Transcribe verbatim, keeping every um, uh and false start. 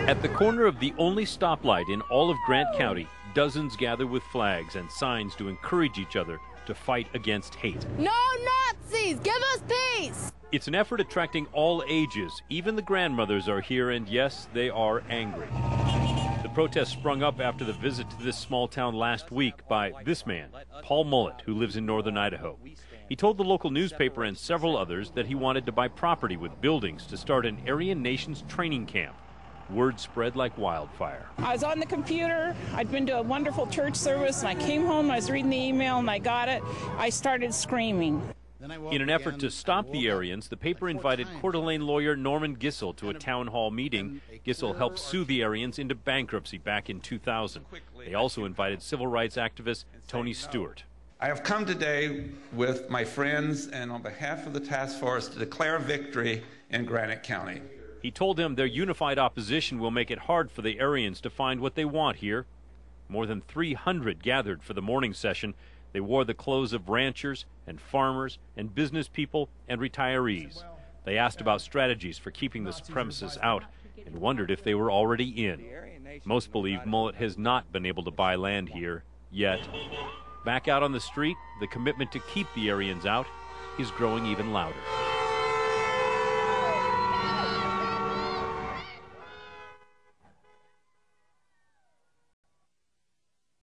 At the corner of the only stoplight in all of Grant County, dozens gather with flags and signs to encourage each other to fight against hate. No Nazis! Give us peace! It's an effort attracting all ages. Even the grandmothers are here, and yes, they are angry. The protest sprung up after the visit to this small town last week by this man, Paul Mullet, who lives in northern Idaho. He told the local newspaper and several others that he wanted to buy property with buildings to start an Aryan Nations training camp. Word spread like wildfire. I was on the computer. I'd been to a wonderful church service, and I came home, I was reading the email, and I got it. I started screaming. In an effort to stop the Aryans, the paper invited Coeur d'Alene lawyer Norman Gissel to a town hall meeting. Gissel helped sue the Aryans into bankruptcy back in two thousand. They also invited civil rights activist Tony Stewart. I have come today with my friends and on behalf of the task force to declare victory in Granite County. He told them their unified opposition will make it hard for the Aryans to find what they want here. More than three hundred gathered for the morning session. They wore the clothes of ranchers and farmers and business people and retirees. They asked about strategies for keeping the supremacists out and wondered if they were already in. Most believe Mullet has not been able to buy land here yet. Back out on the street, the commitment to keep the Aryans out is growing even louder.